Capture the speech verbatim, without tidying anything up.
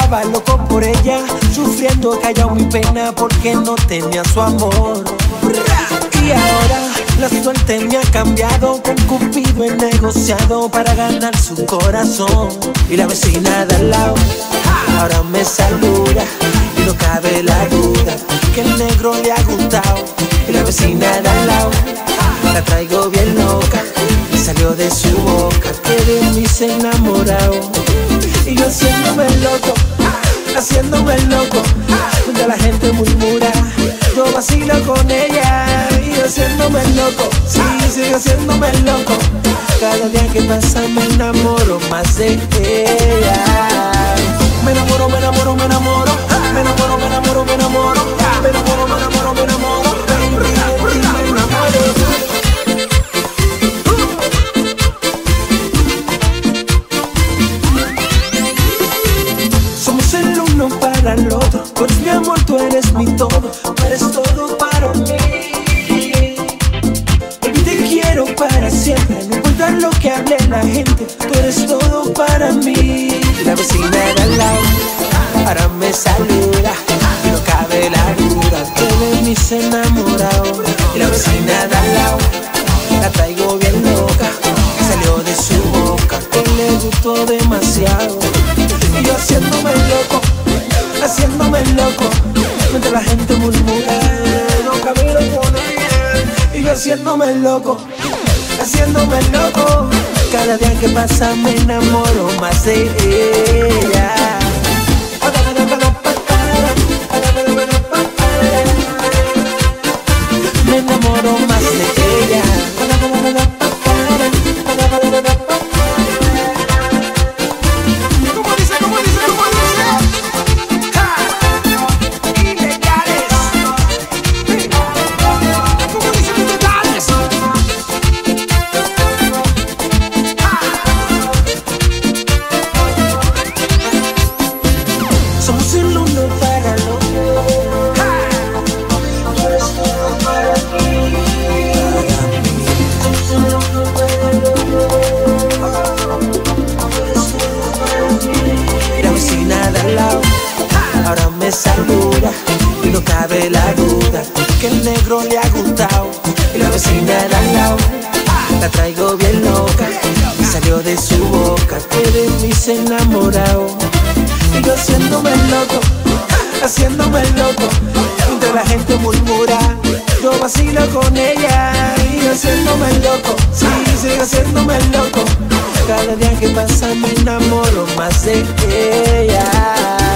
estaba loco por ella, sufriendo callado mi pena porque no tenía su amor. Y ahora la suerte me ha cambiado, con Cupido he negociado para ganar su corazón. Y la vecina de al lado ahora me saluda y no cabe la duda que el negro le ha gustado. Y la vecina de al lado la traigo bien loca y salió de su boca que de mí se enamorado. Y yo haciéndome loco, haciéndome loco, donde la gente murmura, yo vacilo con ella. Y yo haciéndome loco, sí, sigo haciéndome loco. Cada día que pasa me enamoro más de ella. Me enamoro, me enamoro, me enamoro, me enamoro, me enamoro, me enamoro, me enamoro, me enamoro, me enamoro, baby, me enamoro. Somos el uno para el otro, pues mi amor tú eres mi todo, tú eres todo para mí. Baby, te quiero para siempre, no importa lo que hable la gente, tú eres todo para mí. La vecina de al lado ahora me saluda y no cabe la duda que de mí se enamorado. Y la vecina de al lado la traigo bien loca, salió de su boca que le gustó demasiado. Y yo haciéndome loco, haciéndome loco, mientras la gente murmura, no camino con ella. Y yo haciéndome loco, haciéndome loco, cada día que pasa me enamoro más de ella. Me enamoro más de ella. ¿Cómo dice, cómo dice, cómo dice? ¡Ja! Ilegales. ¿Cómo dice ilegales? Somos el uno para el otro. Tú eres todo para mí. Somos el uno para el otro. Tú eres todo para mí. Y la vecina de al lado ahora me saluda y no cabe la duda que el negro le ha gustado. Y la vecina de al lado la traigo bien loca y salió de su boca que de mí se enamorado. Y yo haciéndome loco, haciéndome loco, mientras la gente murmura, yo vacilo con ella. Y yo haciéndome loco, sí, sigo haciéndome loco, cada día que pasa me enamoro más de ella.